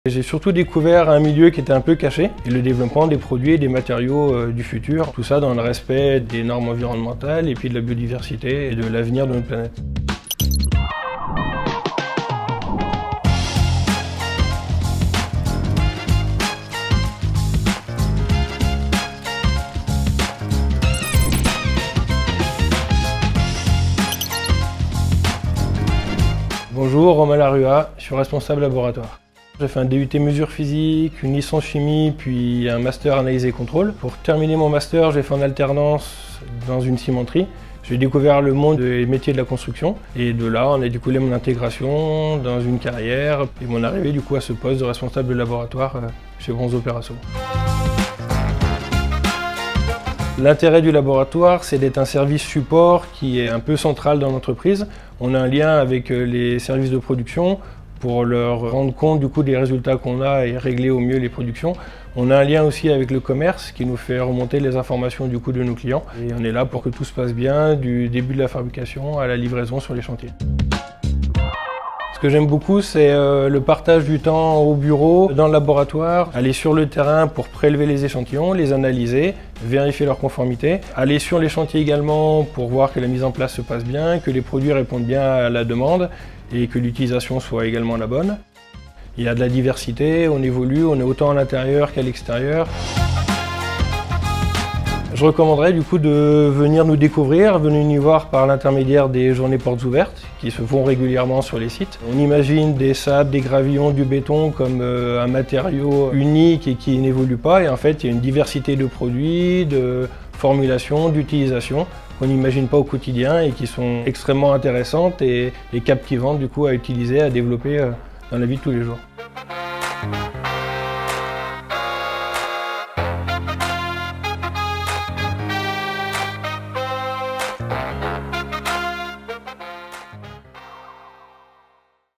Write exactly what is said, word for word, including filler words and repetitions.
J'ai surtout découvert un milieu qui était un peu caché et le développement des produits et des matériaux euh, du futur. Tout ça dans le respect des normes environnementales et puis de la biodiversité et de l'avenir de notre planète. Bonjour, Romain Larua, je suis responsable laboratoire. J'ai fait un D U T mesure physique, une licence chimie, puis un master analyse et contrôle. Pour terminer mon master, j'ai fait en alternance dans une cimenterie. J'ai découvert le monde des métiers de la construction et de là, on a découlé mon intégration dans une carrière et mon arrivée du coup à ce poste de responsable de laboratoire chez Bronzo Opérasso. L'intérêt du laboratoire, c'est d'être un service support qui est un peu central dans l'entreprise. On a un lien avec les services de production pour leur rendre compte du coup des résultats qu'on a et régler au mieux les productions. On a un lien aussi avec le commerce qui nous fait remonter les informations du coup de nos clients. Et on est là pour que tout se passe bien du début de la fabrication à la livraison sur les chantiers. Ce que j'aime beaucoup, c'est euh, le partage du temps au bureau, dans le laboratoire, aller sur le terrain pour prélever les échantillons, les analyser, vérifier leur conformité, aller sur les chantiers également pour voir que la mise en place se passe bien, que les produits répondent bien à la demande et que l'utilisation soit également la bonne. Il y a de la diversité, on évolue, on est autant à l'intérieur qu'à l'extérieur. Je recommanderais du coup de venir nous découvrir, venir nous voir par l'intermédiaire des journées portes ouvertes qui se font régulièrement sur les sites. On imagine des sables, des gravillons, du béton comme un matériau unique et qui n'évolue pas. Et en fait, il y a une diversité de produits, de formulations, d'utilisation qu'on n'imagine pas au quotidien et qui sont extrêmement intéressantes et, et captivantes du coup à utiliser, à développer dans la vie de tous les jours.